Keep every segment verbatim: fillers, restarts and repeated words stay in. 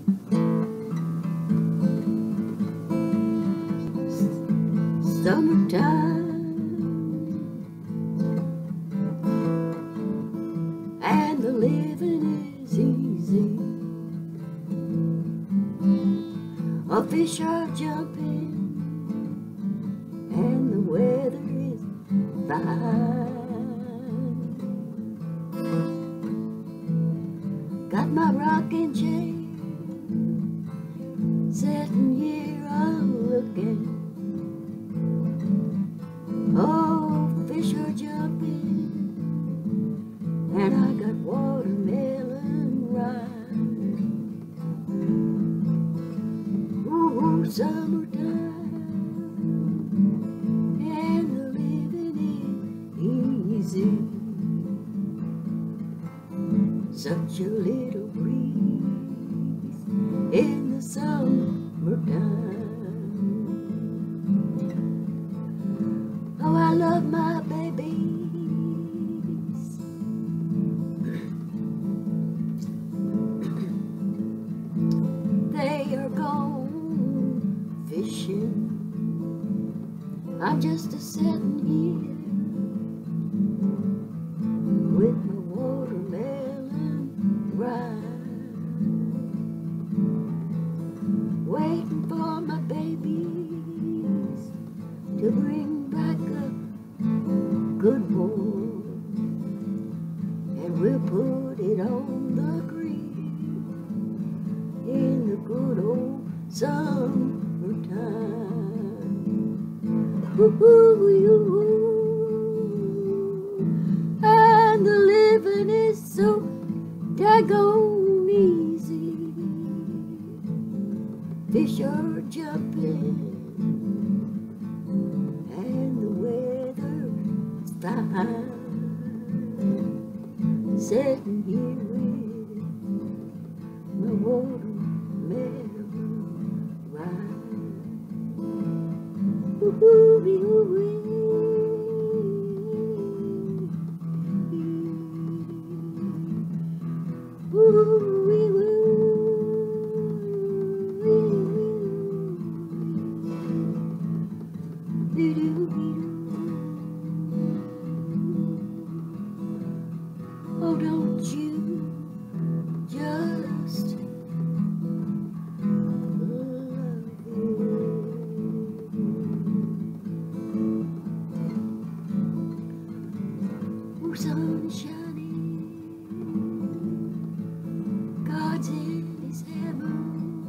Summertime, and the living is easy. A fish are jumping, and the weather is fine. Got my rocking chair sitting here, I'm looking. Oh, fish are jumping, and I got watermelon rind. Ooh, summertime, and the living is easy. Such a little breeze in the summertime. Oh, I love my babies. They are gone fishing. I'm just a sitting here with my watermelon rind, waiting for my babies to bring back a good boy, and we'll put it on the grill in the good old summertime. Ooh, and the living is so daggone easy. Fish are jumping, and the weather's fine. Sitting here with my watermelon rind. Ooh, ooh, ooh. Oh, don't you just love it? Oh, sun is shining, God's in his heaven,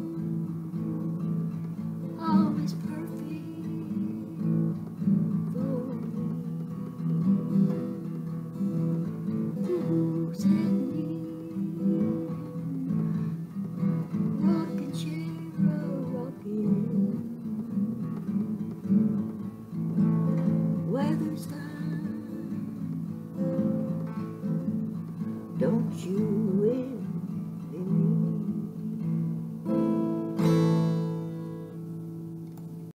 all is perfect for me. Ooh, sitting here, rocking chair, rocking. Weather's fine, don't you